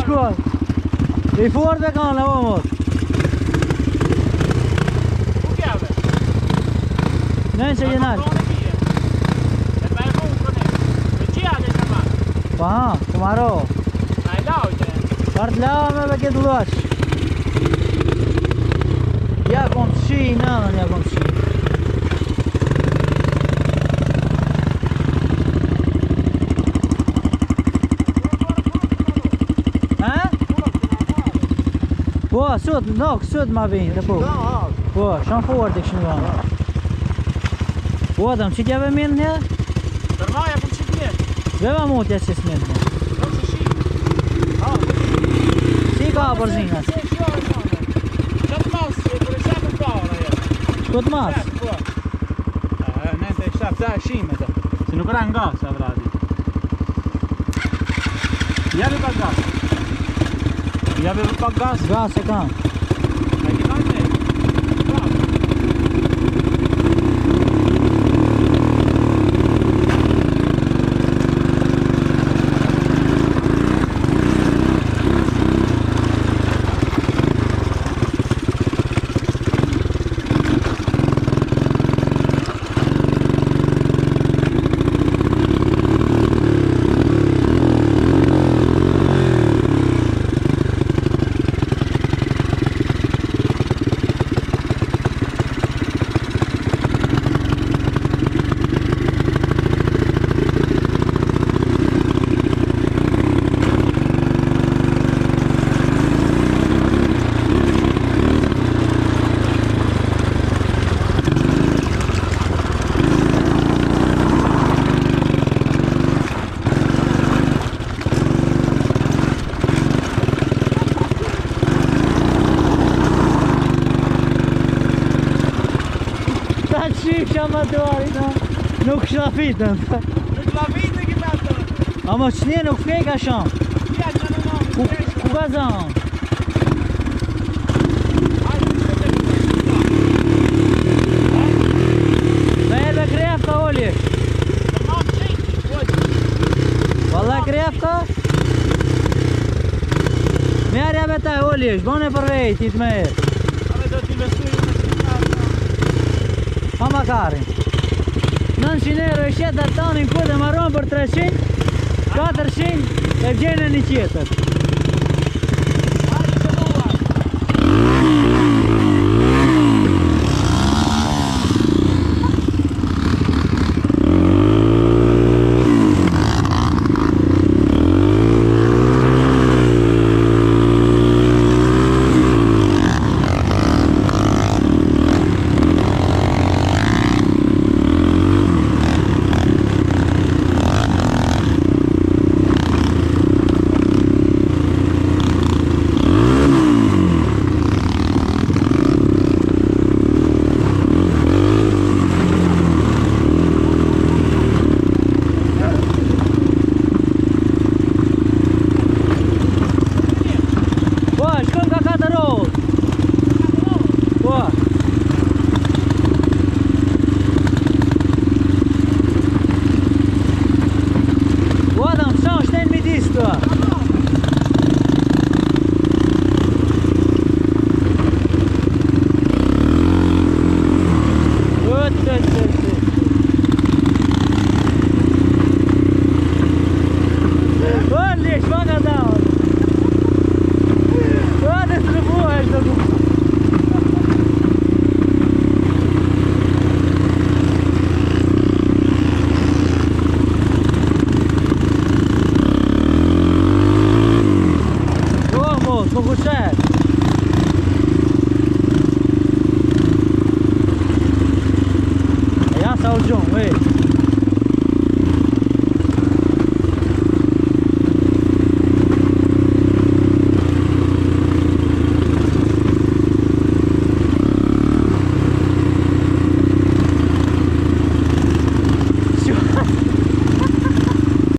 shkuar. I fort me kanë, o mos. Ku kjave? Nën që jenar. Pa ha, të maro. Na e laujte. Part lao me me këtë luash. Ja kom të shi, nënën ja kom të shi. Ha? Po, sot, nok, sot ma vinë, dhe po. Po, shumë fort e këshin vanë. Po, dëm, që t'jave minë një? Tërmaja për që t'jetë. Veva mutja që s'minë një. Nuk që shi. Si ka përzinat? Qatë mas, për e shepën kavën ajo. Shkot mas? Po. Ne të e shepë, ta e shime të. Se nuk rënë nga, sa vradi. Javi pak gas. Javi pak gas. Gas e kam. A ki kanë ne? Shifsha më duarit, nuk shlafitën. Nuk lavitën ki me të. Ama qënje nuk feka shumë. Ja, që në në. Ku ka zanë? Me edhe krefka olje. Valla krefka? Merja me taj olje, shbone për vejt, i të me herë. Ame do t'investuju me Pa makarin 900 euro i shetë tonin ku dhe marron për 300 400 e vgjene një qetër. Fogo cheio.